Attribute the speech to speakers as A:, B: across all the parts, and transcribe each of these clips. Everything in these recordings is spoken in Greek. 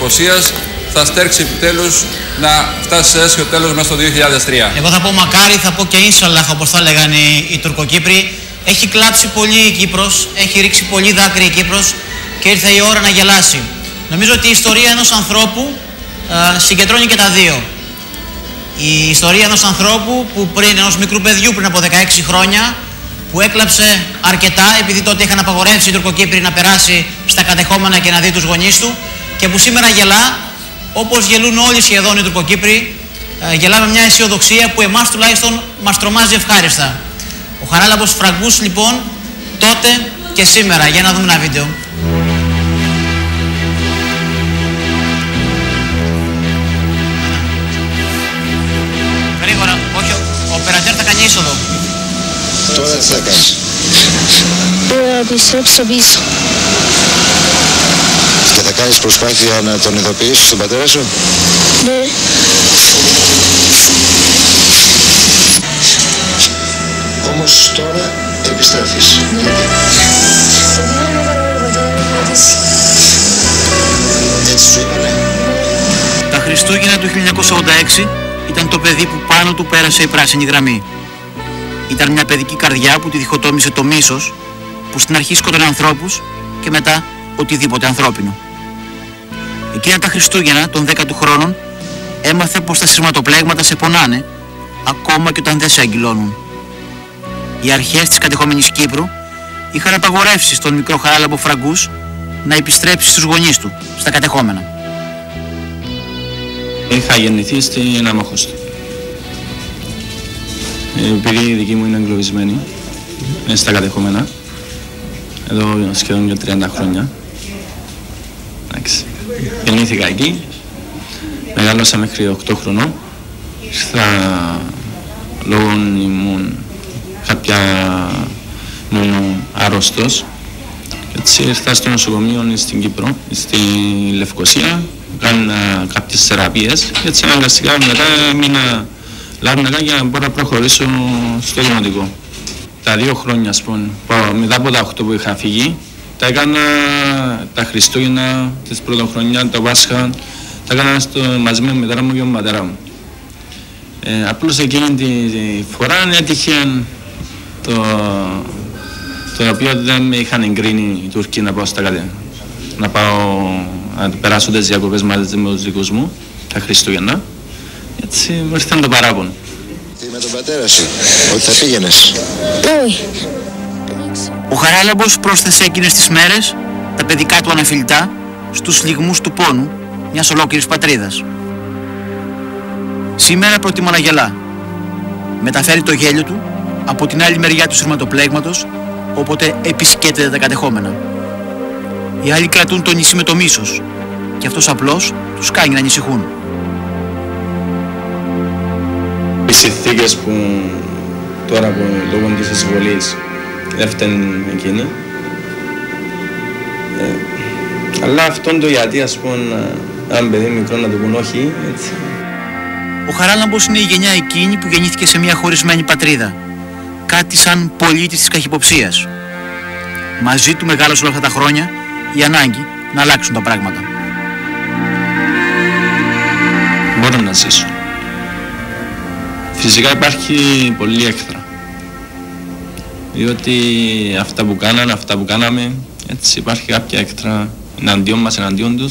A: καχυποψίας θα στέρξει επιτέλους να φτάσει σε αίσιο τέλος μέσα στο 2003.
B: Εγώ θα πω μακάρι, θα πω και ίνσαλαχ, όπως θα λέγανε οι Τουρκοκύπροι. Έχει κλάψει πολύ η Κύπρος, έχει ρίξει πολύ δάκρυ η Κύπρος και ήρθε η ώρα να γελάσει. Νομίζω ότι η ιστορία ενός ανθρώπου συγκεντρώνει και τα δύο. Η ιστορία ενός ανθρώπου που ενός μικρού παιδιού πριν από 16 χρόνια, που έκλαψε αρκετά επειδή τότε είχαν απαγορεύσει οι Τουρκοκύπροι να περάσει στα κατεχόμενα και να δει τους γονείς του, και που σήμερα γελά όπως γελούν όλοι σχεδόν οι Τουρκοκύπροι. Γελάμε μια αισιοδοξία που εμάς τουλάχιστον μας τρομάζει ευχάριστα. Ο Χαράλαμπος Φραγκούς λοιπόν τότε και σήμερα. Για να δούμε ένα βίντεο. Γρήγορα, όχι, ο οπερατέρ θα κάνει είσοδο.
C: Τώρα τι θα κάνεις?
D: Να επιστρέψω πίσω.
C: Και θα κάνεις προσπάθεια να τον ειδοποιήσεις τον πατέρα σου?
D: Ναι.
C: Όμως τώρα επιστρέφεις.
D: Ναι.
C: Έτσι σου είπανε?
B: Τα Χριστούγεννα του 1986 ήταν το παιδί που πάνω του πέρασε η πράσινη γραμμή. Ήταν μια παιδική καρδιά που τη διχοτόμησε το μίσος, που στην αρχή σκότωνε ανθρώπους και μετά οτιδήποτε ανθρώπινο. Εκείνα τα Χριστούγεννα των 10 του χρόνων έμαθε πως τα σειρματοπλέγματα σε πονάνε ακόμα και όταν δεν σε αγγυλώνουν. Οι αρχές της κατεχόμενης Κύπρου είχαν απαγορεύσει στον μικρό Χαράλαμπο Φραγκούς να επιστρέψει στους γονείς του, στα κατεχόμενα.
E: Είχα γεννηθεί στην Αμόχωστο. Επειδή η δική μου είναι εγκλωβισμένη στα κατεχόμενα, εδώ σχεδόν για 30 χρόνια. Γεννήθηκα εκεί, μεγάλωσα μέχρι 8 χρονών. Ήρθα λόγω ήμουν ήμουν άρρωστος. Έτσι ήρθα στο νοσοκομείο στην Κύπρο, στη Λευκοσία, κάνα κάποιες θεραπείες. Έτσι αναγκαστικά μετά έμεινα Λάρνακα για να μπορώ να προχωρήσω στο δημοτικό. Τα 2 χρόνια, ας πούμε, μετά από τα 8 που είχα φύγει, τα έκανα τα Χριστούγεννα, τις πρωτοχρονιά, τα Πάσχα, τα έκανα μαζί με μητέρα μου και με πατέρα μου. Απλώς εκείνη τη φορά έτυχε το οποίο δεν με είχαν εγκρίνει οι Τούρκοι να πάω στα κατεχόμενα. Να πάω να περάσω τις διακοπές μαζί με τους δικούς μου, τα Χριστούγεννα. Έτσι μου ήρθαν το παράπονο.
C: Τι με τον πατέρα σου, ότι θα πήγαινες?
D: Όχι.
B: Ο Χαράλαμπος πρόσθεσε εκείνες τις μέρες τα παιδικά του αναφιλητά στους λυγμούς του πόνου μιας ολόκληρης πατρίδας. Σήμερα προτιμώ να γελά. Μεταφέρει το γέλιο του από την άλλη μεριά του σειρματοπλέγματος, όποτε επισκέπτεται τα κατεχόμενα. Οι άλλοι κρατούν το νησί με το μίσος και αυτός απλώς τους κάνει να ανησυχούν.
E: Οι συνθήκες που τώρα που λόγω της εισβολής δεν φταίνουν εκείνοι. Αλλά αυτόν το γιατί, ας πούμε, αν παιδί μικρό να το πούν όχι, έτσι.
B: Ο Χαράλαμπος είναι η γενιά εκείνη που γεννήθηκε σε μια χωρισμένη πατρίδα. Κάτι σαν πολίτης της καχυποψίας. Μαζί του μεγάλωσε όλα αυτά τα χρόνια η ανάγκη να αλλάξουν τα πράγματα.
E: Μπορώ να ζήσω. Φυσικά υπάρχει πολλή έχθρα. Διότι αυτά που κάνανε, αυτά που κάναμε, έτσι υπάρχει κάποια έχθρα εναντίον μας, εναντίον τους.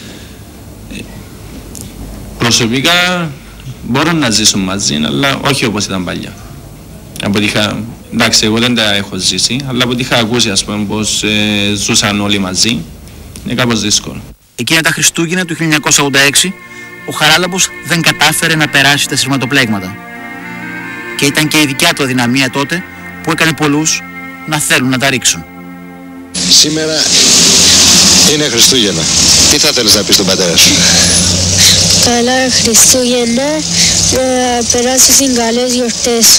E: Προσωπικά μπορώ να ζήσω μαζί, αλλά όχι όπως ήταν παλιά. Από ότι εντάξει, εγώ δεν τα έχω ζήσει, αλλά από ό,τι είχα ακούσει, ας πούμε, πως ζούσαν όλοι μαζί, είναι κάπως δύσκολο.
B: Εκείνα τα Χριστούγεννα του 1986, ο Χαράλαμπος δεν κατάφερε να περάσει τα σειρματοπλέγματα. Και ήταν και η δικιά του αδυναμία τότε που έκανε πολλούς να θέλουν να τα ρίξουν.
C: Σήμερα είναι Χριστούγεννα. Τι θα θέλεις να πεις στον πατέρα σου?
D: Καλά Χριστούγεννα, να περάσεις καλές γιορτές.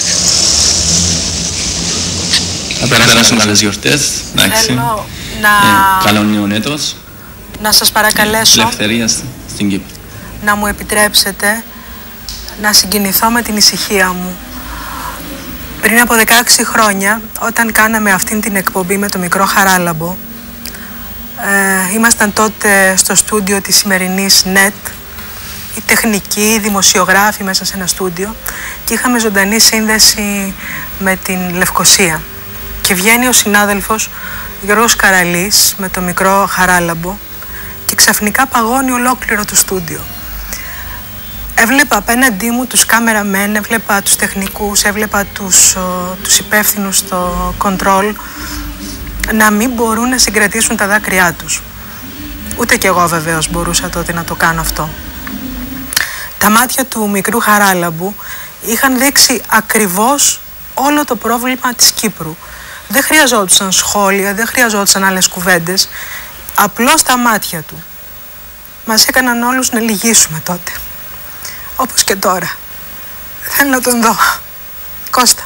E: Να περάσουν καλές γιορτές, εντάξει.
F: Θέλω να...
E: Καλό νέο έτος.
F: Να σας παρακαλέσω
E: Ελευθερία στην Κύπρο.
F: να μου επιτρέψετε να συγκινηθώ με την ησυχία μου. Πριν από 16 χρόνια, όταν κάναμε αυτήν την εκπομπή με το μικρό Χαράλαμπο, Ήμασταν τότε στο στούντιο της σημερινής ΝΕΤ, οι τεχνικοί, οι δημοσιογράφοι μέσα σε ένα στούντιο, και είχαμε ζωντανή σύνδεση με την Λευκοσία. Και βγαίνει ο συνάδελφος Γιώργος Καραλής με το μικρό Χαράλαμπο και ξαφνικά παγώνει ολόκληρο το στούντιο. Έβλεπα απέναντί μου τους κάμεραμεν, έβλεπα τους τεχνικούς, έβλεπα τους υπεύθυνους στο κοντρόλ να μην μπορούν να συγκρατήσουν τα δάκρυά τους. Ούτε κι εγώ βεβαίως μπορούσα τότε να το κάνω αυτό. Τα μάτια του μικρού Χαράλαμπου είχαν δείξει ακριβώς όλο το πρόβλημα της Κύπρου. Δεν χρειαζόντουσαν σχόλια, δεν χρειαζόντουσαν άλλες κουβέντες. Απλώς τα μάτια του μας έκαναν όλους να λυγίσουμε τότε. Όπως και τώρα. Θέλω να τον δω. Κώστα.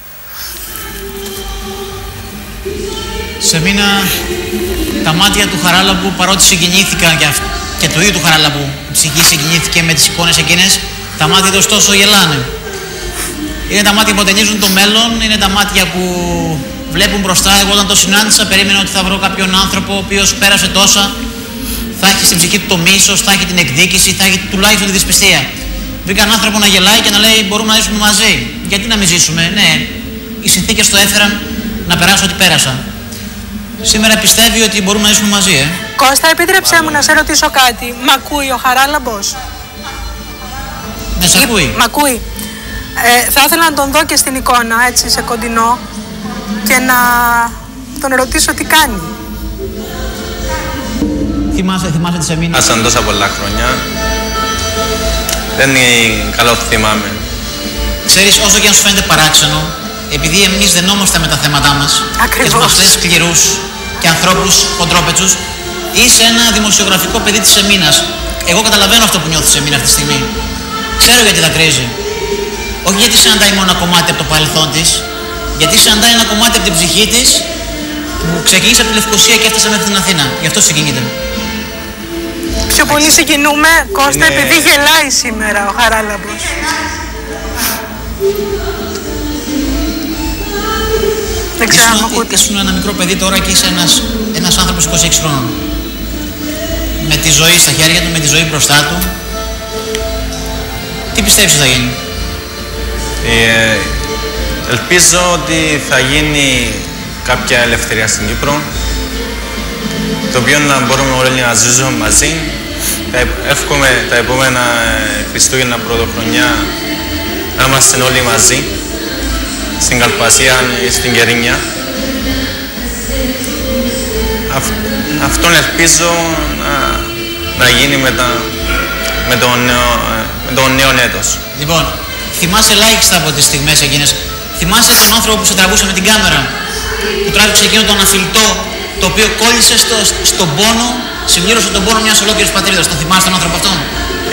B: Σε μήνα τα μάτια του Χαράλαμπου, παρότι συγκινήθηκαν και του ίδιου του Χαράλαμπου, η ψυχή συγκινήθηκε με τις εικόνες εκείνες, τα μάτια του ωστόσο γελάνε. Είναι τα μάτια που ατενίζουν το μέλλον, είναι τα μάτια που βλέπουν μπροστά. Εγώ όταν το συνάντησα περίμενα ότι θα βρω κάποιον άνθρωπο ο οποίος πέρασε τόσα, θα έχει στην ψυχή του το μίσος, θα έχει την εκδίκηση, θα έχει τουλάχιστον τη δυσπιστία. Βρήκα έναν άνθρωπο να γελάει και να λέει μπορούμε να ζήσουμε μαζί. Γιατί να μην ζήσουμε? Ναι, οι συνθήκες το έφεραν να περάσω ό,τι πέρασα. Σήμερα πιστεύει ότι μπορούμε να ζήσουμε μαζί,
F: Κώστα, επίτρεψέ μου να σε ρωτήσω κάτι. Μ' ακούει ο Χαράλαμπος?
B: Ναι, σε ακούει.
F: Μ' ακούει. Θα ήθελα να τον δω και στην εικόνα, έτσι, σε κοντινό, και να τον ρωτήσω τι κάνει.
B: Θυμάσαι τη Σεμίνα?
G: Άσαν τόσα πολλά χρόνια. Δεν είναι καλό που θυμάμαι.
B: Ξέρεις, όσο και αν σου φαίνεται παράξενο, επειδή εμείς δενόμαστε με τα θέματά μας και μας λες σκληρούς και ανθρώπους χοντρόπετσους, είσαι ένα δημοσιογραφικό παιδί της Σεμίνας. Εγώ καταλαβαίνω αυτό που νιώθει η Σεμίνα αυτή τη στιγμή. Ξέρω γιατί δακρύζει. Όχι γιατί συναντάει μόνο ένα κομμάτι από το παρελθόν της, γιατί συναντάει ένα κομμάτι από την ψυχή της που ξεκίνησε από τη Λευκοσία και έφτασε μέχρι την Αθήνα. Γι' αυτό συγκινείται.
F: Πιο πολύ συγκινούμε, Κώστα, επειδή γελάει σήμερα ο Χαράλαμπος. Δεν ξέρω αν ακούτε.
B: Ήσουν ένα μικρό παιδί τώρα και είσαι ένας άνθρωπος 26 χρόνων. Με τη ζωή στα χέρια του, με τη ζωή μπροστά του. Τι πιστεύεις ότι θα γίνει?
G: Ελπίζω ότι θα γίνει κάποια ελευθερία στην Κύπρο, το οποίο να μπορούμε όλοι να ζήσουμε μαζί. Εύχομαι τα επόμενα Χριστούγεννα, Πρωτοχρονιά, να είμαστε όλοι μαζί, στην Καλπασία ή στην Κερίνια. Αυτόν ελπίζω να γίνει με το νέο έτος.
B: Λοιπόν, θυμάσαι ελάχιστα από τις στιγμές εκείνες. Θυμάσαι τον άνθρωπο που σε τραβούσε με την κάμερα, που τράβηξε εκείνο τον αφιλτό, το οποίο κόλλησε στον πόνο, συμπλήρωσε τον πόνο μιας ολόκληρης πατρίδας. Το θυμάσαι τον άνθρωπο αυτόν?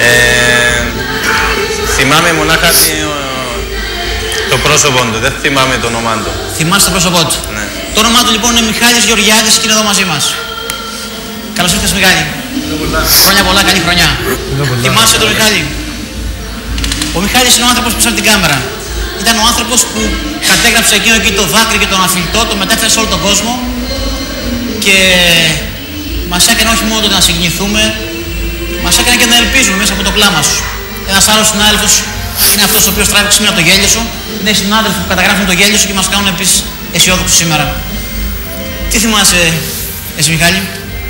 G: Θυμάμαι μονάχα το πρόσωπό του, δεν θυμάμαι το όνομά του.
B: Θυμάσαι το πρόσωπό του?
G: Ναι.
B: Το όνομά του λοιπόν είναι Μιχάλης Γεωργιάδης και είναι εδώ μαζί μας. Καλώς ήρθες, Μιχάλη. Χρόνια πολλά, καλή χρονιά. Θυμάσαι τον Μιχάλη? Ο Μιχάλης είναι ο άνθρωπος πίσω από την κάμερα. Ήταν ο άνθρωπος που κατέγραψε εκείνο εκεί το δάκρυ και τον αφιλτό, το μετέφερε σε όλο τον κόσμο και μας έκανε όχι μόνο να συγκινηθούμε, μας έκανε και να ελπίζουμε μέσα από το κλάμα σου. Ένας άλλος συνάδελφος είναι αυτός ο οποίος τράβηξε σήμερα το γέλιο σου. Είναι οι συνάδελφοι που καταγράφουν το γέλιο σου και μας κάνουν επίσης αισιόδοξους σήμερα. Τι θυμάσαι εσύ, Μιχάλη?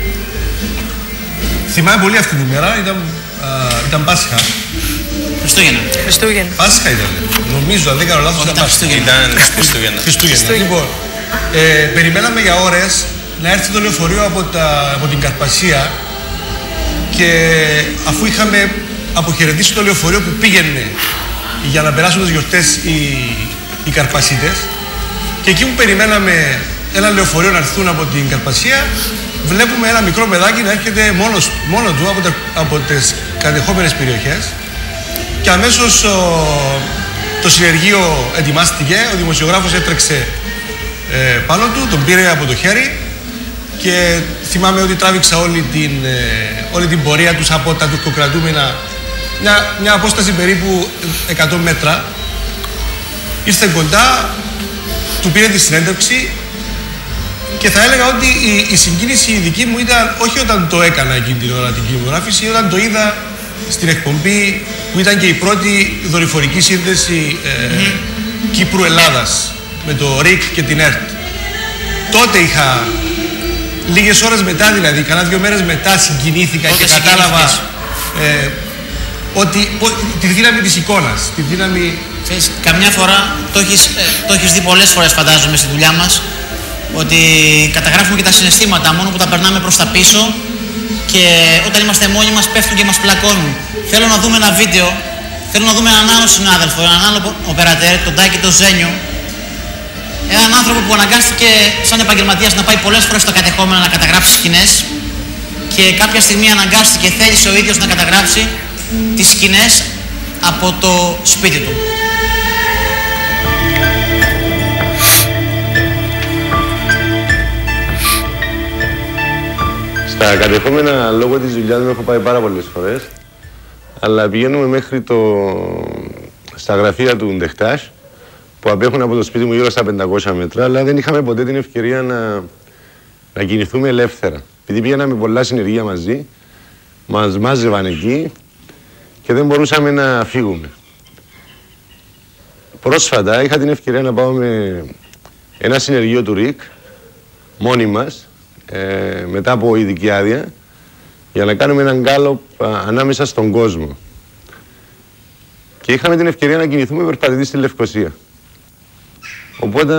H: Θυμάμαι πολύ αυτή την ημέρα, ήταν Πάσχα.
B: Χριστούγεννα.
H: Πάσχα ήταν. Νομίζω, αν δεν κάνω λάθος, ήταν Πάσχα.
G: Ήταν Χριστούγεννα.
H: Λοιπόν, περιμέναμε για ώρες να έρθει το λεωφορείο από την Καρπασία και αφού είχαμε αποχαιρετήσει το λεωφορείο που πήγαινε για να περάσουν τις γιορτές οι Καρπασίτες, και εκεί που περιμέναμε ένα λεωφορείο να έρθουν από την Καρπασία, βλέπουμε ένα μικρό παιδάκι να έρχεται μόνο του από τις κατεχόμενες περιοχές και αμέσως το συνεργείο ετοιμάστηκε, ο δημοσιογράφος έτρεξε πάνω του, τον πήρε από το χέρι και θυμάμαι ότι τράβηξα όλη την πορεία τους από τα τουρκοκρατούμενα, μια απόσταση περίπου 100 μέτρα. Ήρθε κοντά, του πήρε τη συνέντευξη Και θα έλεγα ότι η συγκίνηση η δική μου ήταν όχι όταν το έκανα εκείνη την ώρα την κινηματογράφηση, όταν το είδα στην εκπομπή που ήταν και η πρώτη δορυφορική σύνδεση Κύπρου-Ελλάδας με το ΡΙΚ και την ΕΡΤ. Τότε είχα, λίγες ώρες μετά δηλαδή, κανένα 2 μέρες μετά συγκινήθηκα και κατάλαβα ότι τη δύναμη της εικόνας, τη δύναμη...
B: Καμιά φορά το έχεις δει πολλές φορές, φαντάζομαι, στη δουλειά μας, ότι καταγράφουμε και τα συναισθήματα μόνο που τα περνάμε προς τα πίσω και όταν είμαστε μόνοι μας πέφτουν και μας πλακώνουν. Θέλω να δούμε ένα βίντεο, θέλω να δούμε έναν άλλο συνάδελφο, έναν άλλο οπερατέρ, τον Τάκη τον Ζένιο, έναν άνθρωπο που αναγκάστηκε σαν επαγγελματίας να πάει πολλές φορές στα κατεχόμενα να καταγράψει σκηνές και κάποια στιγμή αναγκάστηκε, θέλησε ο ίδιος να καταγράψει τις σκηνές από το σπίτι του.
I: Στα κατεχόμενα λόγω της δουλειάς μου έχω πάει πάρα πολλές φορές, αλλά πηγαίνουμε μέχρι στα γραφεία του Ντεχτάζ που απέχουν από το σπίτι μου γύρω στα 500 μέτρα, αλλά δεν είχαμε ποτέ την ευκαιρία να κινηθούμε ελεύθερα. Επειδή πήγαμε πολλά συνεργεία μαζί, μας μάζευαν εκεί και δεν μπορούσαμε να φύγουμε. Πρόσφατα είχα την ευκαιρία να πάω με ένα συνεργείο του ΡΙΚ, μόνοι μας, μετά από ειδική άδεια, για να κάνουμε έναν γκάλοπ ανάμεσα στον κόσμο. Και είχαμε την ευκαιρία να κινηθούμε περπατητή στη Λευκοσία. Οπότε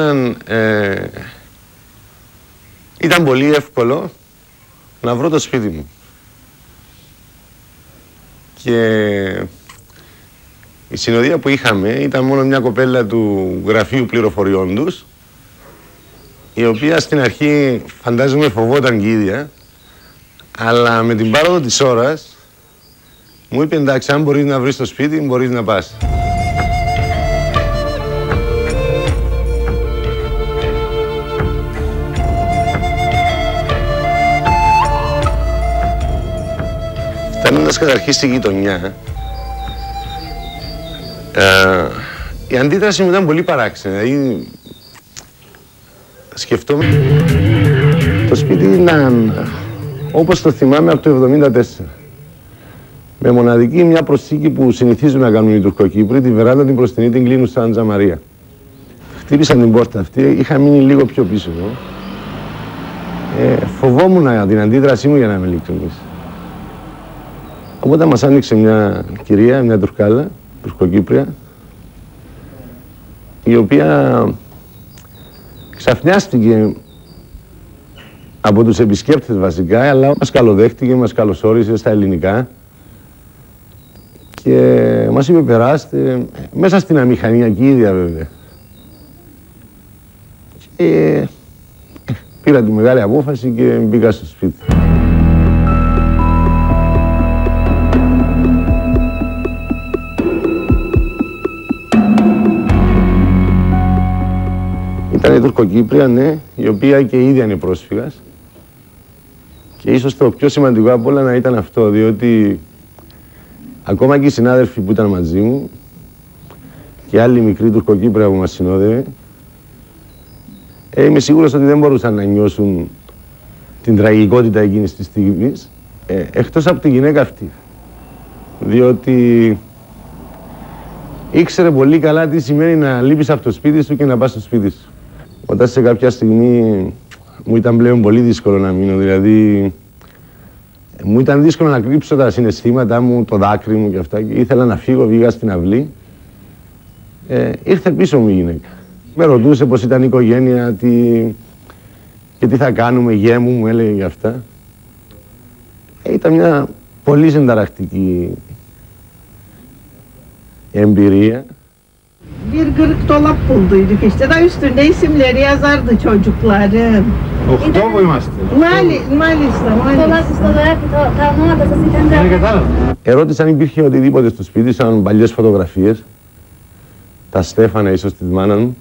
I: ήταν πολύ εύκολο να βρω το σπίτι μου. Και η συνοδεία που είχαμε ήταν μόνο μια κοπέλα του γραφείου πληροφοριών τους, η οποία στην αρχή φαντάζομαι φοβόταν και η ίδια, αλλά με την πάροδο της ώρας μου είπε εντάξει, αν μπορείς να βρεις το σπίτι, μπορείς να πας. Φτάνοντας καταρχήν στη γειτονιά, η αντίδραση μου ήταν πολύ παράξενη. Δηλαδή, σκεφτόμουν το σπίτι ήταν όπως το θυμάμαι από το 1974. Με μοναδική μια προσθήκη που συνηθίζουν να κάνουν οι Τουρκοκύπροι, τη βεράντα την μπροστινή την κλείνουν σαν τζαμαρία. Χτύπησαν την πόρτα αυτή, είχα μείνει λίγο πιο πίσω εδώ. Φοβόμουν την αντίδρασή μου για να είμαι ειλικρινής. Οπότε μας άνοιξε μια κυρία, μια Τουρκάλα, Τουρκοκύπρια, η οποία ξαφνιάστηκε από τους επισκέπτες βασικά, αλλά μας καλοδέχτηκε, μας καλωσόρισε στα ελληνικά και μας είπε περάστε, μέσα στην αμηχανιακή ίδια βέβαια. Και πήρα τη μεγάλη απόφαση και μπήκα στο σπίτι. Ήταν η Τουρκοκύπρια, ναι, η οποία και η ίδια είναι πρόσφυγας. Και ίσως το πιο σημαντικό από όλα να ήταν αυτό, διότι ακόμα και οι συνάδελφοι που ήταν μαζί μου και άλλοι μικροί Τουρκοκύπρια που μας συνόδευε, είμαι σίγουρος ότι δεν μπορούσαν να νιώσουν την τραγικότητα εκείνης της στιγμής, εκτός από τη γυναίκα αυτή. Διότι ήξερε πολύ καλά τι σημαίνει να λείπεις από το σπίτι σου και να πας στο σπίτι σου. Όταν σε κάποια στιγμή μου ήταν πλέον πολύ δύσκολο να μείνω, δηλαδή μου ήταν δύσκολο να κρύψω τα συναισθήματά μου, το δάκρυ μου και αυτά και ήθελα να φύγω, βγήκα στην αυλή. Ήρθε πίσω μου η γυναίκα. Με ρωτούσε πώς ήταν η οικογένεια και τι θα κάνουμε, γέ μου έλεγε για αυτά. Ήταν μια πολύ συνταρακτική eμπειρία.
J: Bir kırık dolap bulduyduk işte de üstünde isimleri yazardı çocukların.
I: Οχτώ που είμαστε. Ερώτησαν αν υπήρχε οτιδήποτε στο σπίτι, σαν παλιές φωτογραφίες. Τα στέφανα ίσως της μάνας μου.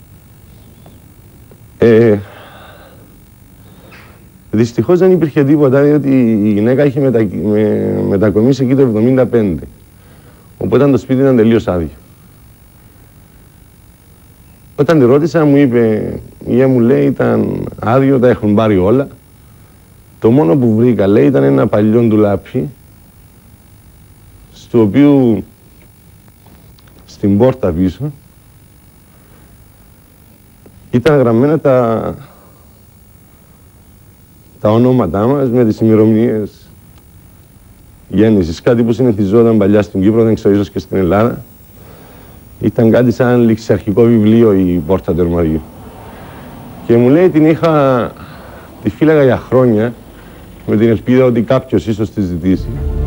I: Δυστυχώς δεν υπήρχε τίποτα, διότι η γυναίκα είχε μετακομίσει εκεί το 1975. Οπότε το σπίτι ήταν τελείως άδειο. Όταν τη ρώτησα, μου είπε, η γιαγιά μου λέει ήταν άδειο, τα έχουν πάρει όλα. Το μόνο που βρήκα, λέει, ήταν ένα παλιό ντουλάπι, στο οποίο στην πόρτα πίσω ήταν γραμμένα τα ονόματά μας με τις ημερομηνίες γέννησης. Κάτι που συνηθιζόταν παλιά στην Κύπρο, δεν ξέρω, ίσως και στην Ελλάδα. Ήταν κάτι σαν ληξιαρχικό βιβλίο η πόρτα του αρμαριού. Και μου λέει τη φύλαγα για χρόνια με την ελπίδα ότι κάποιος ίσως τη ζητήσει.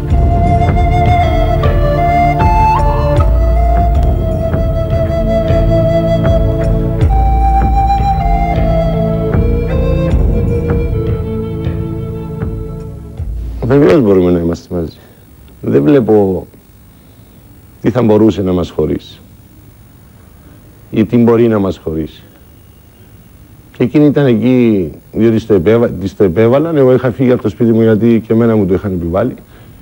I: Βεβαίως μπορούμε να είμαστε μαζί. Δεν βλέπω τι θα μπορούσε να μας χωρίσει ή τι μπορεί να μας χωρίσει. Και εκείνη ήταν εκεί διότι της το επέβαλαν. Εγώ είχα φύγει από το σπίτι μου γιατί και εμένα μου το είχαν επιβάλει.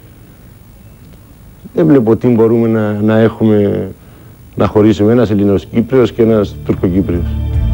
I: Δεν βλέπω τι μπορούμε να έχουμε να χωρίσουμε, ένας Ελληνος-Κύπριος και ένας Τουρκοκύπριος.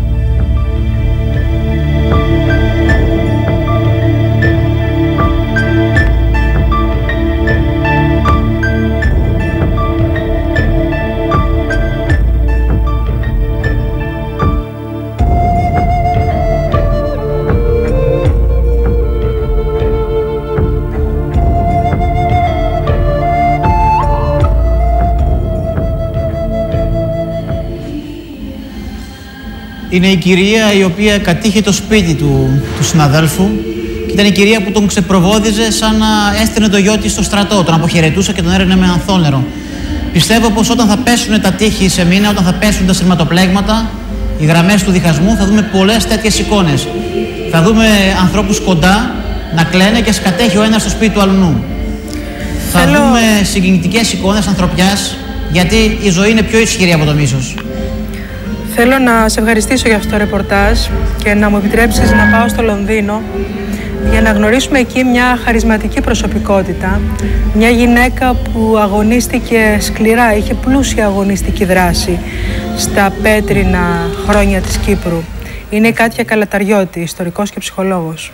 B: Είναι η κυρία η οποία κατήχε το σπίτι του συναδέλφου και ήταν η κυρία που τον ξεπροβόδιζε σαν να έστελνε το γιο της στο στρατό, τον αποχαιρετούσε και τον έρενε με ανθόνερο. Πιστεύω πως όταν θα πέσουν τα τείχη σε μήνα, όταν θα πέσουν τα σειρματοπλέγματα, οι γραμμές του διχασμού, θα δούμε πολλές τέτοιες εικόνες. Θα δούμε ανθρώπους κοντά να κλαίνε και σκατέχει ο ένας στο σπίτι του αλλού. Θα δούμε συγκινητικές εικόνες ανθρωπιάς, γιατί η ζωή είναι πιο ισχυρή από το μίσος.
F: Θέλω να σε ευχαριστήσω για αυτό το ρεπορτάζ και να μου επιτρέψεις να πάω στο Λονδίνο για να γνωρίσουμε εκεί μια χαρισματική προσωπικότητα, μια γυναίκα που αγωνίστηκε σκληρά, είχε πλούσια αγωνιστική δράση στα πέτρινα χρόνια της Κύπρου. Είναι η Κάτια Καλαταριώτη, ιστορικός και ψυχολόγος.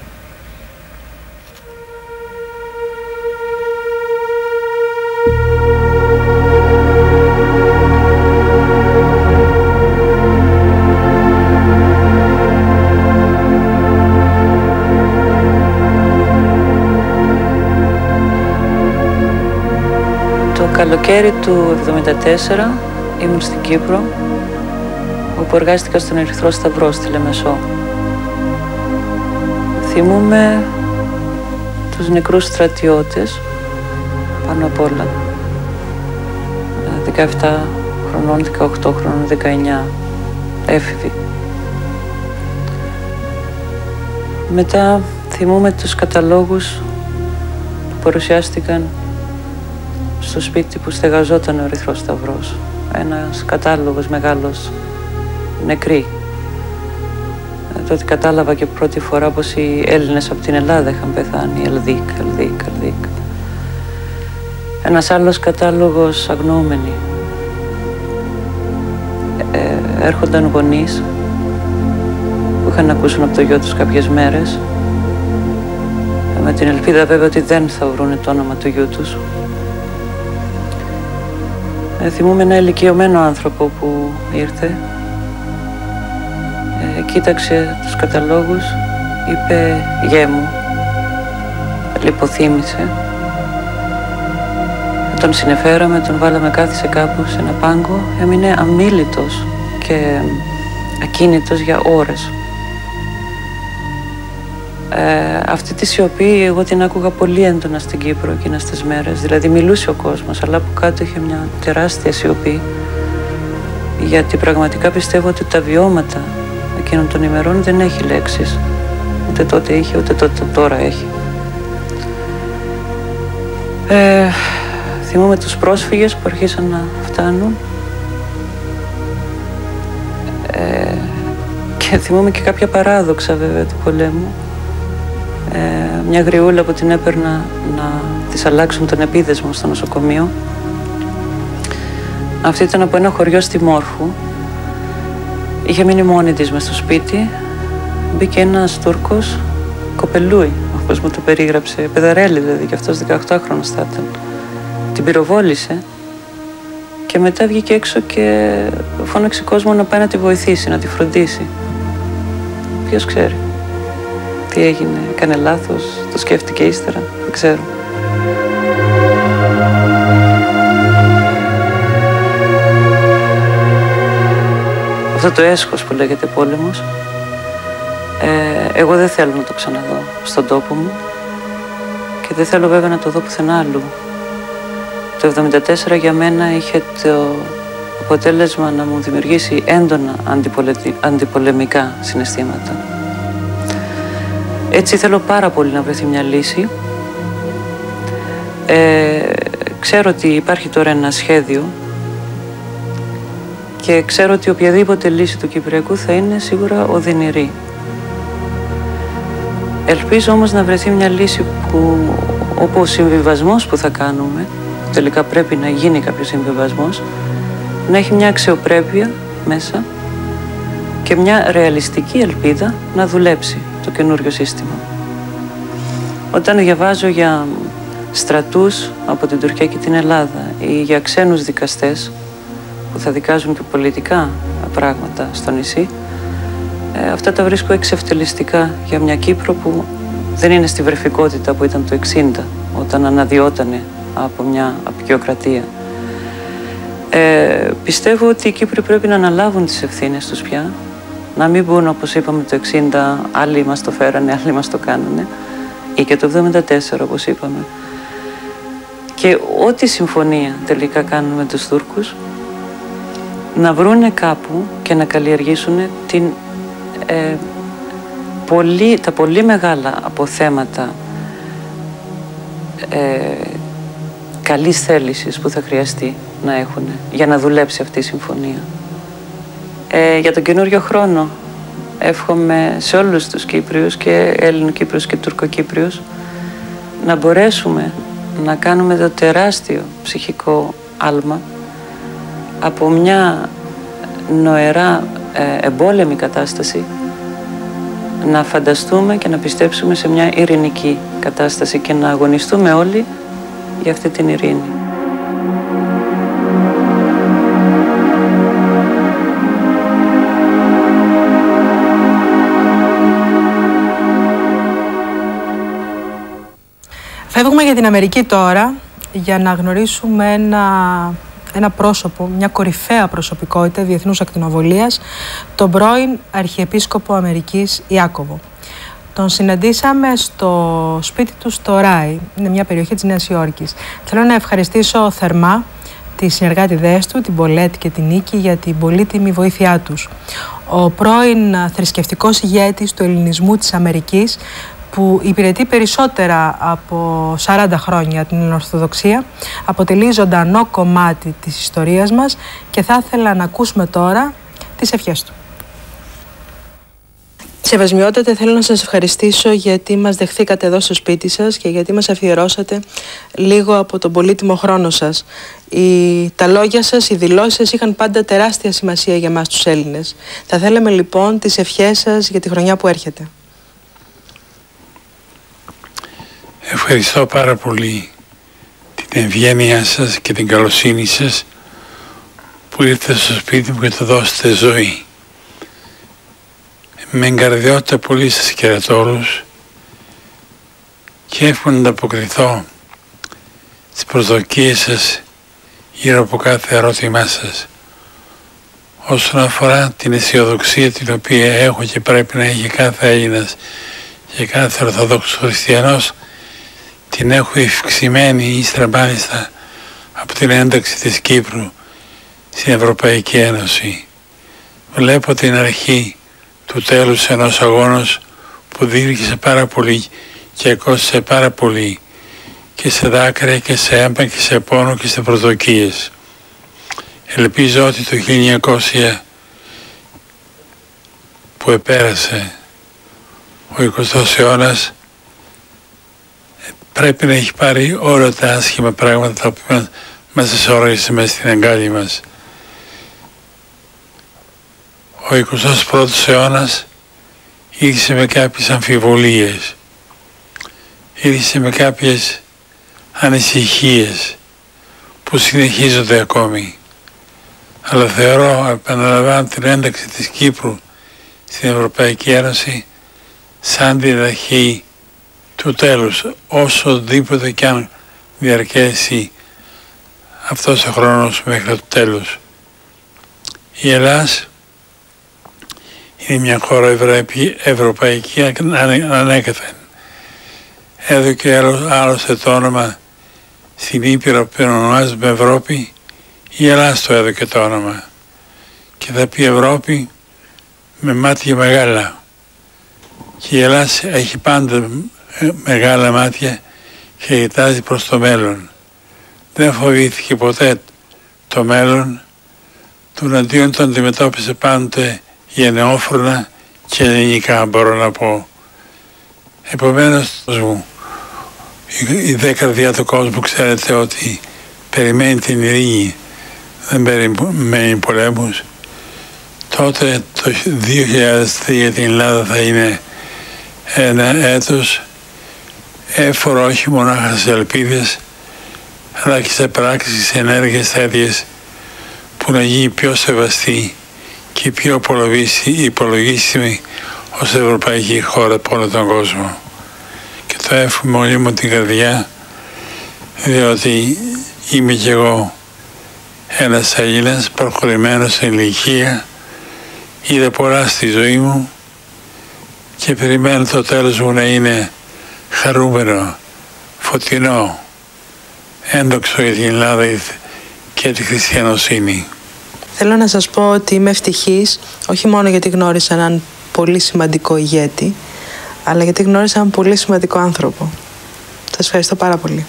K: Το καλοκαίρι του 1974 ήμουν στην Κύπρο, όπου εργάστηκα στον Ερυθρό Σταυρό στη Λεμεσό. Θυμούμαι τους νεκρούς στρατιώτες, πάνω απ' όλα. 17 χρονών, 18 χρονών, 19 έφηβοι. Μετά θυμούμαι τους καταλόγους που παρουσιάστηκαν στο σπίτι που στεγαζόταν ο Ερυθρός Σταυρός. Ένας κατάλογος μεγάλος, νεκροί. Τότε κατάλαβα και πρώτη φορά πως οι Έλληνες από την Ελλάδα είχαν πεθάνει. Ελδίκ. Ένας άλλος κατάλογος, αγνοούμενοι. Έρχονταν γονείς που είχαν να ακούσουν από το γιο τους κάποιες μέρες, με την ελπίδα βέβαια ότι δεν θα βρούνε το όνομα του γιού τους. Θυμούμαι ένα ηλικιωμένο άνθρωπο που ήρθε, κοίταξε τους καταλόγους, είπε «Γέ μου», λιποθύμησε. Τον συνεφέραμε, τον βάλαμε, κάθισε κάπου σε ένα πάγκο, έμεινε αμίλητος και ακίνητος για ώρες. Αυτή τη σιωπή εγώ την άκουγα πολύ έντονα στην Κύπρο εκείνες τις μέρες. Δηλαδή μιλούσε ο κόσμος, αλλά από κάτω είχε μια τεράστια σιωπή. Γιατί πραγματικά πιστεύω ότι τα βιώματα εκείνων των ημερών δεν έχει λέξεις. Ούτε τότε είχε, ούτε τώρα έχει. Θυμούμαι τους πρόσφυγες που αρχίσαν να φτάνουν. Και θυμούμαι και κάποια παράδοξα βέβαια του πολέμου. Μια γριούλα που την έπαιρνα να της αλλάξουν τον επίδεσμο στο νοσοκομείο. Αυτή ήταν από ένα χωριό στη Μόρφου Είχε μείνει μόνη της μες στο σπίτι. Μπήκε ένας Τούρκος, κοπελούι, όπως μου το περίγραψε, παιδαρέλη δηλαδή, και αυτός 18χρονος θα ήταν. Την πυροβόλησε και μετά βγήκε έξω και φώναξε κόσμο να πάει να τη βοηθήσει, να τη φροντίσει. Ποιος ξέρει τι έγινε, έκανε λάθος, το σκέφτηκε ύστερα, δεν ξέρω. Αυτό το έσχος που λέγεται πόλεμος, εγώ δεν θέλω να το ξαναδώ στον τόπο μου και δεν θέλω βέβαια να το δω πουθενά αλλού. Το 1974 για μένα είχε το αποτέλεσμα να μου δημιουργήσει έντονα αντιπολεμικά συναισθήματα. Έτσι θέλω πάρα πολύ να βρεθεί μια λύση. Ξέρω ότι υπάρχει τώρα ένα σχέδιο και ξέρω ότι οποιαδήποτε λύση του Κυπριακού θα είναι σίγουρα οδυνηρή. Ελπίζω όμως να βρεθεί μια λύση όπου ο συμβιβασμός που θα κάνουμε, τελικά πρέπει να γίνει κάποιος συμβιβασμός, να έχει μια αξιοπρέπεια μέσα και μια ρεαλιστική ελπίδα να δουλέψει το καινούριο σύστημα. Όταν διαβάζω για στρατούς από την Τουρκία και την Ελλάδα ή για ξένους δικαστές που θα δικάζουν και πολιτικά πράγματα στο νησί, αυτά τα βρίσκω εξευτελιστικά για μια Κύπρο που δεν είναι στη βρεφικότητα που ήταν το 1960, όταν αναδυότανε από μια απεικιοκρατία. Πιστεύω ότι οι Κύπροι πρέπει να αναλάβουν τις ευθύνες τους πια, να μην μπουν όπως είπαμε το 1960, άλλοι μας το φέρανε, άλλοι μας το κάνανε, ή και το 1974 όπως είπαμε. Και ό,τι συμφωνία τελικά κάνουν με τους Τούρκους, να βρούνε κάπου και να καλλιεργήσουν τα πολύ μεγάλα αποθέματα καλής θέλησης που θα χρειαστεί να έχουν για να δουλέψει αυτή η συμφωνία. Για τον καινούριο χρόνο εύχομαι σε όλους τους Κύπριους και Έλληνο-Κύπριους και Τουρκοκύπριους να μπορέσουμε να κάνουμε το τεράστιο ψυχικό άλμα από μια νοερά εμπόλεμη κατάσταση να φανταστούμε και να πιστέψουμε σε μια ειρηνική κατάσταση και να αγωνιστούμε όλοι για αυτή την ειρήνη.
F: Φεύγουμε για την Αμερική τώρα για να γνωρίσουμε ένα πρόσωπο, μια κορυφαία προσωπικότητα διεθνούς ακτινοβολίας, τον πρώην Αρχιεπίσκοπο Αμερικής Ιάκωβο. Τον συναντήσαμε στο σπίτι του στο Ράι, είναι μια περιοχή της Νέας Υόρκης. Θέλω να ευχαριστήσω θερμά τις συνεργάτηδές του, την Πολέτ και την Νίκη, για την πολύτιμη βοήθειά τους. Ο πρώην θρησκευτικός ηγέτης του ελληνισμού της Αμερικής, που υπηρετεί περισσότερα από 40 χρόνια την Ορθοδοξία, αποτελεί ζωντανό κομμάτι της ιστορίας μας και θα ήθελα να ακούσουμε τώρα τις ευχές του. Σεβασμιότατε, θέλω να σας ευχαριστήσω γιατί μας δεχθήκατε εδώ στο σπίτι σας και γιατί μας αφιερώσατε λίγο από τον πολύτιμο χρόνο σας. Τα λόγια σας, οι δηλώσεις σας είχαν πάντα τεράστια σημασία για μας τους Έλληνες. Θα θέλαμε λοιπόν τις ευχές σας για τη χρονιά που έρχεται.
L: Ευχαριστώ πάρα πολύ την ευγένειά σας και την καλοσύνη σας που ήρθατε στο σπίτι μου και το δώσετε ζωή. Με εγκαρδιότητα πολύ σας χαιρετώ όλους και εύχομαι να ανταποκριθώ στις προσδοκίες σας γύρω από κάθε ερώτημά σας. Όσον αφορά την αισιοδοξία την οποία έχω και πρέπει να έχει κάθε Έλληνας και κάθε Ορθόδοξος Χριστιανός, την έχω ευξημένη ύστερα μάλιστα από την ένταξη της Κύπρου στην Ευρωπαϊκή Ένωση. Βλέπω την αρχή του τέλους ενός αγώνος που διήρκησε πάρα πολύ και κόστησε πάρα πολύ και σε δάκρυα και σε αίμα και σε πόνο και σε προσδοκίες. Ελπίζω ότι το 1900 που επέρασε ο 20ος αιώνας πρέπει να έχει πάρει όλα τα άσχημα πράγματα τα οποία μας εσώρωγησε μέσα στην αγκάλια μας. Ο 21ος αιώνας ήρθε με κάποιες αμφιβολίες, ήρθε με κάποιες ανησυχίες που συνεχίζονται ακόμη. Αλλά θεωρώ, επαναλαμβάνω, την ένταξη της Κύπρου στην Ευρωπαϊκή Ένωση σαν την αρχή του τέλους, όσοδήποτε κι αν διαρκέσει αυτός ο χρόνος μέχρι το τέλος. Η Ελλάδα είναι μια χώρα ευρωπαϊκή ανέκαθεν. Έδωκε άλλωστε το όνομα στην Ήπειρο που ονομάζεται Ευρώπη, η Ελλάδα το έδωκε το όνομα. Και θα πει Ευρώπη με μάτια μεγάλα. Και η Ελλάδα έχει πάντα μεγάλα μάτια και κοιτάζει προς το μέλλον. Δεν φοβήθηκε ποτέ το μέλλον, του αντίον τον αντιμετώπισε πάντοτε γενναιόφρονα και ελληνικά, μπορώ να πω. Επομένως, η δε καρδιά του κόσμου ξέρετε ότι περιμένει την ειρήνη, δεν περιμένει πολέμους. Τότε το 2003 την Ελλάδα θα είναι ένα έτος έφορο όχι μονάχα σε ελπίδες, αλλά και σε πράξεις, σε ενέργειες τέτοιες που να γίνει πιο σεβαστή και πιο υπολογίσιμη ως ευρωπαϊκή χώρα από όλο τον κόσμο. Και το εύχομαι όλη μου την καρδιά, διότι είμαι κι εγώ ένας Έλληνας προχωρημένος σε ηλικία, είδα πολλά στη ζωή μου και περιμένω το τέλος μου να είναι χαρούμενο, φωτεινό, έντοξο για την Ελλάδα και τη χριστιανοσύνη.
M: Θέλω να σας πω ότι είμαι ευτυχής, όχι μόνο γιατί γνώρισα έναν πολύ σημαντικό ηγέτη, αλλά γιατί γνώρισα έναν πολύ σημαντικό άνθρωπο. Σας ευχαριστώ πάρα πολύ.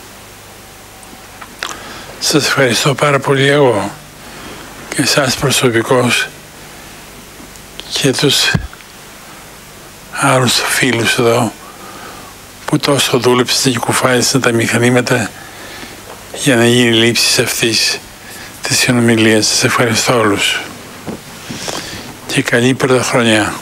L: Σας ευχαριστώ πάρα πολύ εγώ και εσάς προσωπικώς και τους άλλους φίλους εδώ που τόσο δούλεψαν και κουφάρισαν τα μηχανήματα για να γίνει λήψη αυτής της συνομιλίας. Σας ευχαριστώ όλους και καλή πρωτοχρονιά.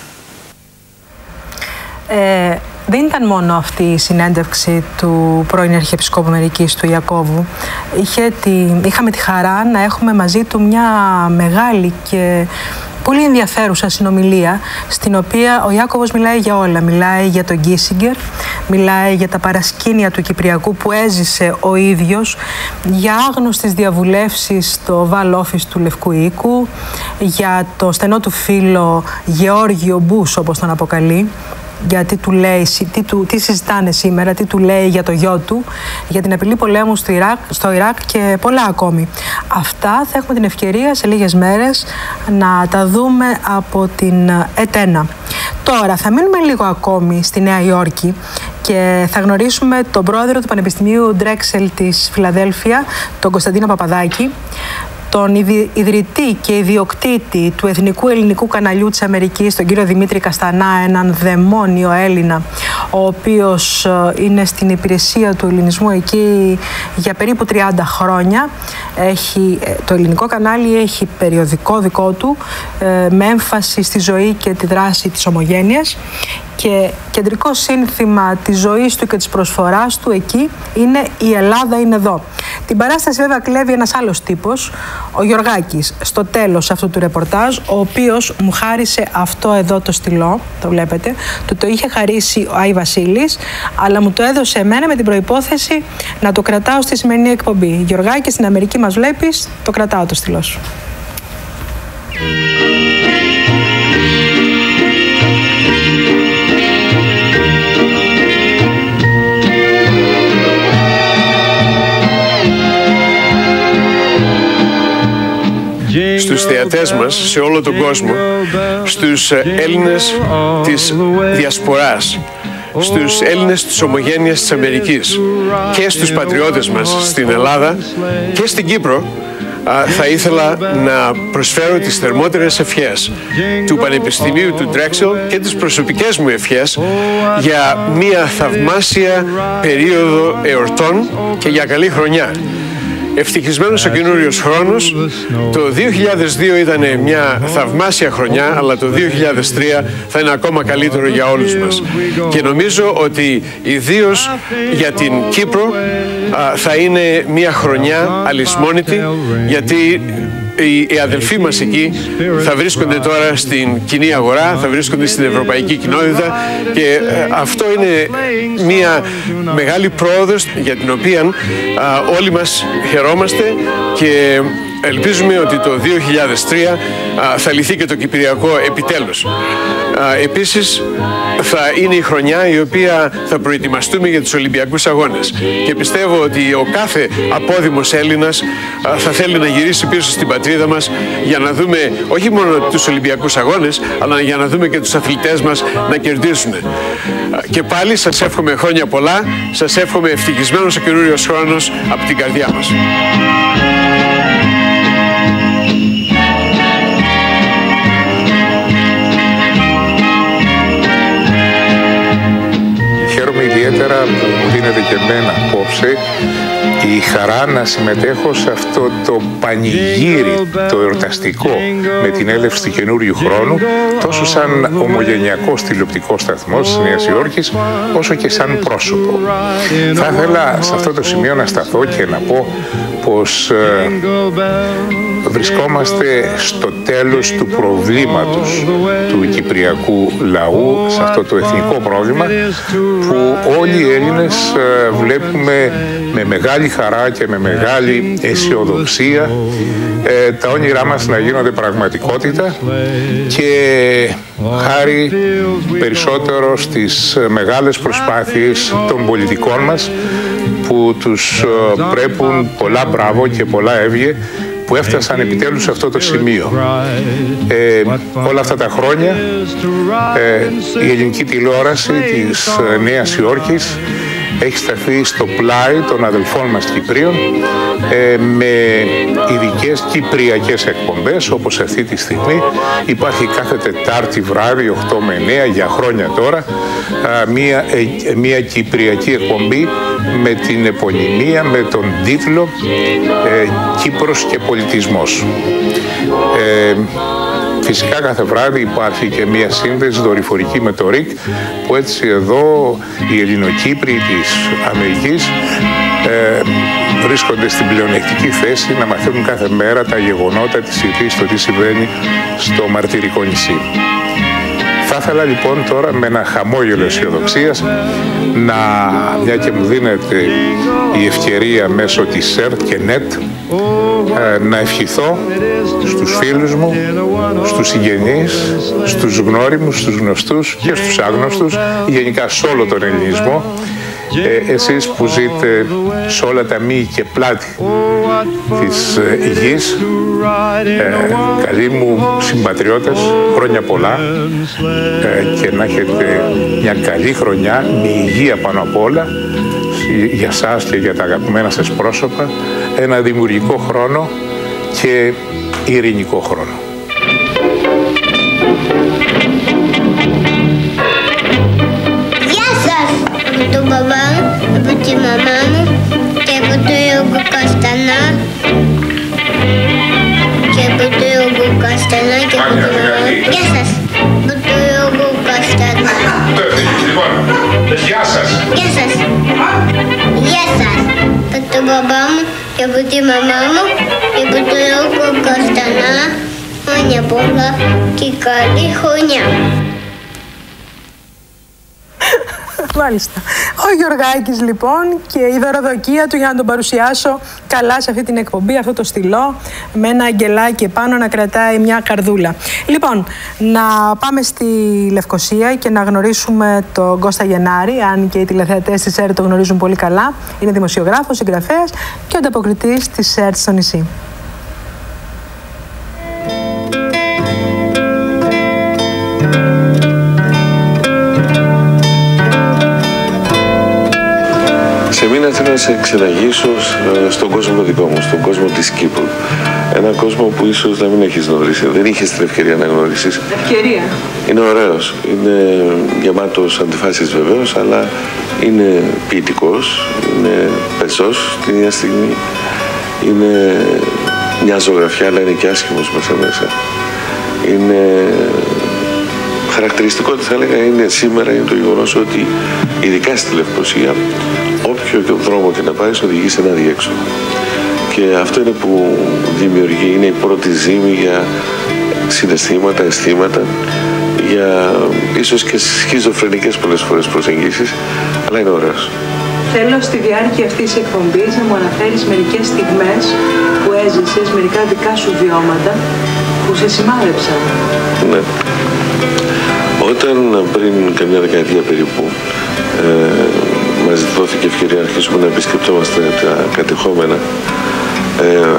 F: Δεν ήταν μόνο αυτή η συνέντευξη του πρώην Αρχιεπισκόπου Αμερικής, του Ιακώβου. Είχαμε τη χαρά να έχουμε μαζί του μια μεγάλη και πολύ ενδιαφέρουσα συνομιλία, στην οποία ο Ιάκωβος μιλάει για όλα. Μιλάει για τον Κίσιγκερ, μιλάει για τα παρασκήνια του Κυπριακού που έζησε ο ίδιος, για άγνωστες διαβουλεύσεις στο Val Office του Λευκού Οίκου, για το στενό του φίλο Γεώργιο Μπούς, όπως τον αποκαλεί, για τι συζητάνε σήμερα, τι του λέει για το γιο του, για την απειλή πολέμου στο Ιράκ και πολλά ακόμη. Αυτά θα έχουμε την ευκαιρία σε λίγες μέρες να τα δούμε από την ΕΤΕΝΑ. Τώρα θα μείνουμε λίγο ακόμη στη Νέα Υόρκη και θα γνωρίσουμε τον πρόεδρο του Πανεπιστημίου Ντρέξελ της Φιλαδέλφια, τον Κωνσταντίνο Παπαδάκη, τον ιδρυτή και ιδιοκτήτη του Εθνικού Ελληνικού Καναλιού της Αμερικής, τον κύριο Δημήτρη Καστανά, έναν δαιμόνιο Έλληνα, ο οποίος είναι στην υπηρεσία του ελληνισμού εκεί για περίπου 30 χρόνια. Το ελληνικό κανάλι έχει περιοδικό δικό του, με έμφαση στη ζωή και τη δράση της ομογένειας, και κεντρικό σύνθημα της ζωής του και της προσφοράς του εκεί είναι «Η Ελλάδα είναι εδώ». Την παράσταση βέβαια κλέβει ένας άλλος τύπος, ο Γιωργάκης, στο τέλος αυτού του ρεπορτάζ, ο οποίος μου χάρισε αυτό εδώ το στυλό, το βλέπετε, του το είχε χαρίσει ο Άι Βασίλης, αλλά μου το έδωσε εμένα με την προϋπόθεση να το κρατάω στη σημερινή εκπομπή. Γιωργάκη, στην Αμερική μας βλέπεις, το κρατάω το στυλό σου.
N: Στους θεατές μας σε όλο τον κόσμο, στους Έλληνες της Διασποράς, στους Έλληνες της Ομογένειας της Αμερικής και στους πατριώτες μας στην Ελλάδα και στην Κύπρο, θα ήθελα να προσφέρω τις θερμότερες ευχές του Πανεπιστημίου του Ντρέξελ και τις προσωπικές μου ευχές για μια θαυμάσια περίοδο εορτών και για καλή χρονιά. ευτυχισμένος ο καινούριος χρόνος. Το 2002 ήταν μια θαυμάσια χρονιά, αλλά το 2003 θα είναι ακόμα καλύτερο για όλους μας. Και νομίζω ότι ιδίως για την Κύπρο θα είναι μια χρονιά αλυσμόνητη, γιατί οι αδελφοί μας εκεί θα βρίσκονται τώρα στην κοινή αγορά, θα βρίσκονται στην ευρωπαϊκή κοινότητα και αυτό είναι μια μεγάλη πρόοδος για την οποία όλοι μας χαιρόμαστε και ελπίζουμε ότι το 2003 θα λυθεί και το Κυπριακό επιτέλους. Επίσης θα είναι η χρονιά η οποία θα προετοιμαστούμε για τους Ολυμπιακούς Αγώνες και πιστεύω ότι ο κάθε απόδημος Έλληνας θα θέλει να γυρίσει πίσω στην πατρίδα μας για να δούμε όχι μόνο τους Ολυμπιακούς Αγώνες, αλλά για να δούμε και τους αθλητές μας να κερδίσουν. Και πάλι σας εύχομαι χρόνια πολλά, σας εύχομαι ευτυχισμένος ο καινούριος χρόνος από την καρδιά μας.
O: Ιδιαίτερα που μου δίνεται και εμένα απόψε η χαρά να συμμετέχω σε αυτό το πανηγύρι, το εορταστικό με την έλευση του καινούριου χρόνου, τόσο σαν ομογενειακός τηλεοπτικός σταθμός της Νέας Υόρκης, όσο και σαν πρόσωπο. Θα ήθελα σε αυτό το σημείο να σταθώ και να πω πως βρισκόμαστε στο τέλος του προβλήματος του κυπριακού λαού, σε αυτό το εθνικό πρόβλημα που όλοι οι Έλληνες βλέπουμε με μεγάλη χαρά και με μεγάλη αισιοδοξία τα όνειρά μας να γίνονται πραγματικότητα και χάρη περισσότερο στις μεγάλες προσπάθειες των πολιτικών μας που τους πρέπουν πολλά μπράβο και πολλά εύγε που έφτασαν επιτέλους σε αυτό το σημείο. Όλα αυτά τα χρόνια η ελληνική τηλεόραση της Νέας Υόρκης έχει σταθεί στο πλάι των αδελφών μας Κυπρίων με ειδικές κυπριακές εκπομπές, όπως αυτή τη στιγμή υπάρχει κάθε Τετάρτη βράδυ 8 με 9 για χρόνια τώρα μια κυπριακή εκπομπή με την επωνυμία, με τον τίτλο «Κύπρος και πολιτισμός». Φυσικά κάθε βράδυ υπάρχει και μια σύνδεση δορυφορική με το ΡΙΚ που έτσι εδώ οι Ελληνοκύπροι της Αμερικής βρίσκονται στην πλεονεκτική θέση να μαθαίνουν κάθε μέρα τα γεγονότα της ειδής, το τι συμβαίνει στο μαρτυρικό νησί. Θα ήθελα λοιπόν τώρα με ένα χαμόγελο αισιοδοξίας μια και μου δίνεται η ευκαιρία μέσω της ΣΕΡΤ και ΝΕΤ να ευχηθώ στους φίλους μου, στους συγγενείς, στους γνώριμους, στους γνωστούς και στους άγνωστους, γενικά σε όλο τον ελληνισμό, εσείς που ζείτε σε όλα τα μήκη και πλάτη της γης, καλοί μου συμπατριώτες, χρόνια πολλά και να έχετε μια καλή χρονιά με υγεία πάνω απ' όλα για σας και για τα αγαπημένα σας πρόσωπα, ένα δημιουργικό χρόνο και ειρηνικό χρόνο.
P: Γεια σας! Από τον μπαμπά μου, από τη μαμά μου και από το Ιωγκο Καστανά και από το Ιωγκο Καστανά και από τη μαμά μου. Γεια σας! Από το Ιωγκο Καστανά.
O: Λοιπόν, γεια σας!
P: Γεια σας! Γεια σας! Από τον μπαμπά μου και από τη μαμά μου και από το Ιωγκο Καστανά. Χρόνια πολλά και καλή χρονιά.
F: Μάλιστα. Ο Γιωργάκης λοιπόν και η δωροδοκία του για να τον παρουσιάσω καλά σε αυτή την εκπομπή, αυτό το στυλό με ένα αγγελάκι επάνω να κρατάει μια καρδούλα. Λοιπόν, να πάμε στη Λευκοσία και να γνωρίσουμε τον Κώστα Γενάρη, αν και οι τηλεθεατές της ΕΡΤ το γνωρίζουν πολύ καλά. Είναι δημοσιογράφος, συγγραφέας και ο ανταποκριτής της ΕΡΤ στο νησί.
Q: Σε μήνα θέλω να σε εξελαγήσω στον κόσμο δικό μου, στον κόσμο της Κύπρου. Ένα κόσμο που ίσως να μην έχεις γνωρίσει, δεν είχες την ευκαιρία να γνωρίσεις.
F: Ευκαιρία.
Q: Είναι ωραίος, είναι γεμάτος αντιφάσεις βεβαίως, αλλά είναι ποιητικός, είναι πεζός την ίδια στιγμή. Είναι μια ζωγραφιά, αλλά είναι και άσχημος μέσα. Είναι χαρακτηριστικό, θα έλεγα, είναι σήμερα είναι το γεγονός ότι ειδικά στη Λευκοσία όποιο δρόμο και να πάει οδηγεί σε ένα διέξοδο. Και αυτό είναι που δημιουργεί, είναι η πρώτη ζύμη για συναισθήματα, αισθήματα, για ίσως και σχιζοφρενικές πολλές φορές προσεγγίσεις, αλλά είναι ωραίος.
M: Θέλω στη διάρκεια αυτής της εκπομπής να μου αναφέρεις μερικές στιγμές που έζησες, μερικά δικά σου βιώματα που σε σημάδεψαν.
Q: Ναι. Όταν πριν καμιά δεκαετία περίπου μας δόθηκε ευκαιρία να αρχίσουμε να επισκεπτόμαστε τα κατεχόμενα,